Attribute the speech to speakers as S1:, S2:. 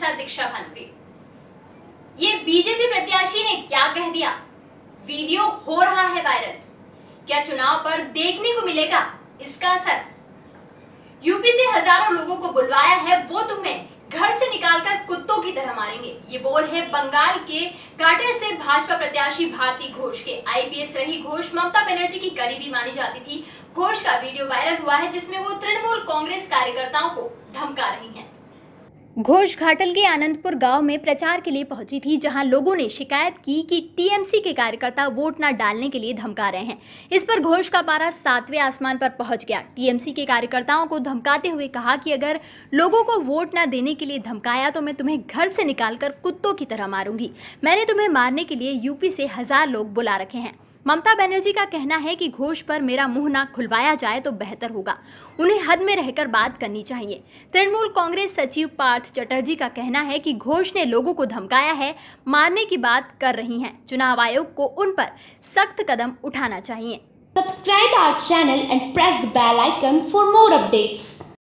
S1: Officer दीक्षा भानुप्रिय। ये BJP प्रत्याशी ने क्या कह दिया? वीडियो हो रहा है वायरल। क्या चुनाव पर देखने को मिलेगा इसका असर? यूपी से हजारों लोगों को बुलवाया है, वो तुम्हें घर से निकालकर कुत्तों की तरह मारेंगे। ये बोल है बंगाल के घाटल से भाजपा प्रत्याशी भारती घोष के। आईपीएस रही घोष ममता बनर्जी की करीबी मानी जाती थी। घोष का वीडियो वायरल हुआ है जिसमें वो तृणमूल कांग्रेस कार्यकर्ताओं को धमका रही हैं। घोष घाटल के आनंदपुर गांव में प्रचार के लिए पहुंची थी, जहां लोगों ने शिकायत की कि टीएमसी के कार्यकर्ता वोट न डालने के लिए धमका रहे हैं। इस पर घोष का पारा 7वें आसमान पर पहुंच गया। टीएमसी के कार्यकर्ताओं को धमकाते हुए कहा कि अगर लोगों को वोट न देने के लिए धमकाया तो मैं तुम्हें घर से निकालकर कुत्तों की तरह मारूंगी। मैंने तुम्हें मारने के लिए यूपी से 1000 लोग बुला रखे हैं। ममता बनर्जी का कहना है कि घोष पर मेरा मुंह ना खुलवाया जाए तो बेहतर होगा। उन्हें हद में रहकर बात करनी चाहिए। तृणमूल कांग्रेस सचिव पार्थ चटर्जी का कहना है कि घोष ने लोगों को धमकाया है, मारने की बात कर रही हैं। चुनाव आयोग को उन पर सख्त कदम उठाना चाहिए।
S2: Subscribe our channel and press the bell icon for more updates.